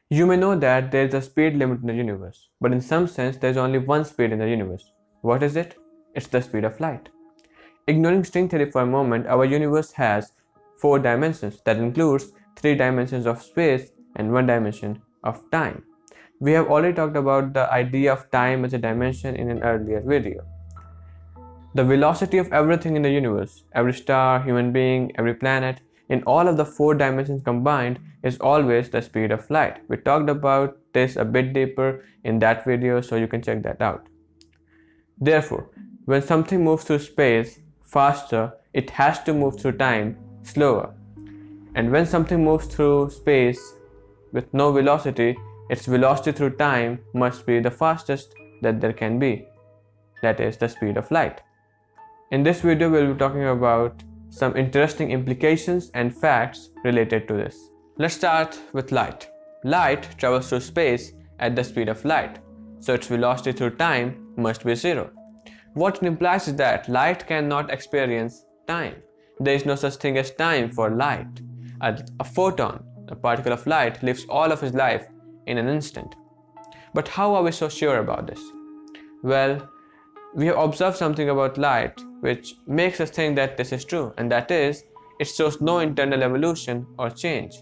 You may know that there is a speed limit in the universe, but in some sense there is only one speed in the universe. What is it? It's the speed of light. Ignoring string theory for a moment, our universe has 4 dimensions. That includes 3 dimensions of space and 1 dimension of time. We have already talked about the idea of time as a dimension in an earlier video. The velocity of everything in the universe, every star, human being, every planet, in all of the 4 dimensions combined is always the speed of light. We talked about this a bit deeper in that video, so you can check that out. Therefore, when something moves through space faster, it has to move through time slower. And when something moves through space with no velocity, its velocity through time must be the fastest that there can be. That is the speed of light. In this video, we'll be talking about some interesting implications and facts related to this. Let's start with light. Light travels through space at the speed of light, so its velocity through time must be 0. What it implies is that light cannot experience time. There is no such thing as time for light. A photon, a particle of light, lives all of its life in an instant. But how are we so sure about this? Well, we have observed something about light which makes us think that this is true, and that is, it shows no internal evolution or change.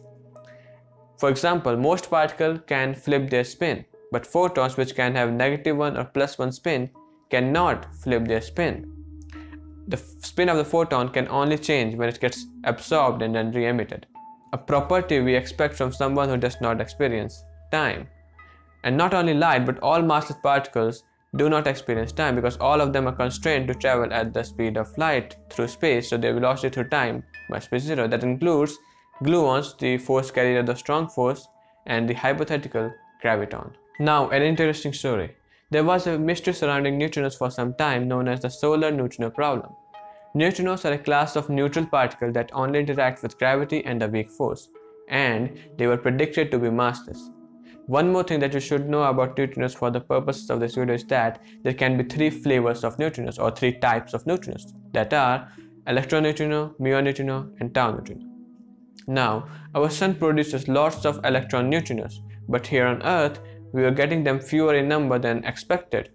For example, most particles can flip their spin, but photons, which can have -1 or +1 spin, cannot flip their spin. The spin of the photon can only change when it gets absorbed and then re-emitted, a property we expect from someone who does not experience time. And not only light, but all massless particles do not experience time because all of them are constrained to travel at the speed of light through space, so their velocity through time must be 0. That includes gluons, the force carrier of the strong force, and the hypothetical graviton. Now, an interesting story. There was a mystery surrounding neutrinos for some time known as the solar neutrino problem. Neutrinos are a class of neutral particles that only interact with gravity and a weak force, and they were predicted to be massless. One more thing that you should know about neutrinos for the purposes of this video is that there can be 3 flavors of neutrinos, or 3 types of neutrinos, that are electron neutrino, muon neutrino, and tau neutrino. Now, our sun produces lots of electron neutrinos, but here on Earth, we are getting them fewer in number than expected.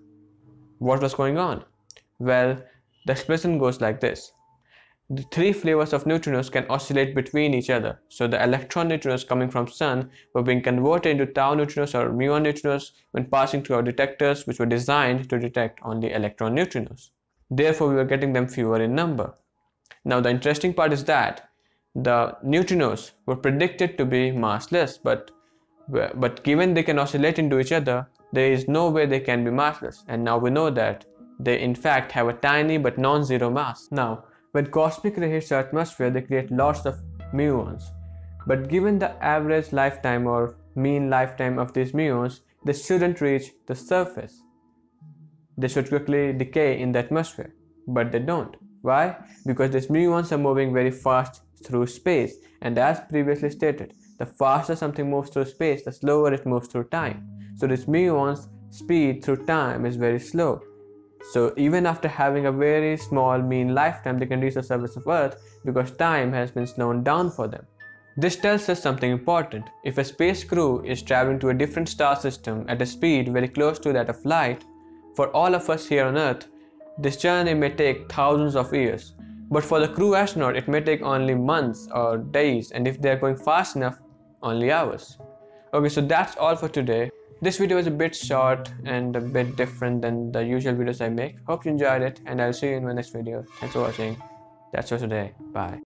What was going on? Well, the explanation goes like this. The 3 flavors of neutrinos can oscillate between each other, so the electron neutrinos coming from sun were being converted into tau neutrinos or muon neutrinos when passing through our detectors, which were designed to detect only electron neutrinos. Therefore, we were getting them fewer in number. Now, the interesting part is that the neutrinos were predicted to be massless, but given they can oscillate into each other, there is no way they can be massless, and now we know that they in fact have a tiny but non-zero mass. Now, when cosmic ray hits the atmosphere, they create lots of muons. But given the average lifetime or mean lifetime of these muons, they shouldn't reach the surface. They should quickly decay in the atmosphere, but they don't. Why? Because these muons are moving very fast through space, and as previously stated, the faster something moves through space, the slower it moves through time. So this muon's speed through time is very slow. So even after having a very small mean lifetime, they can reach the surface of Earth because time has been slowed down for them. This tells us something important. If a space crew is traveling to a different star system at a speed very close to that of light, for all of us here on Earth, this journey may take thousands of years. But for the crew astronaut, it may take only months or days, and if they are going fast enough, only hours. Okay, so that's all for today. This video is a bit short and a bit different than the usual videos I make. Hope you enjoyed it, and I'll see you in my next video. Thanks for watching. That's all today. Bye.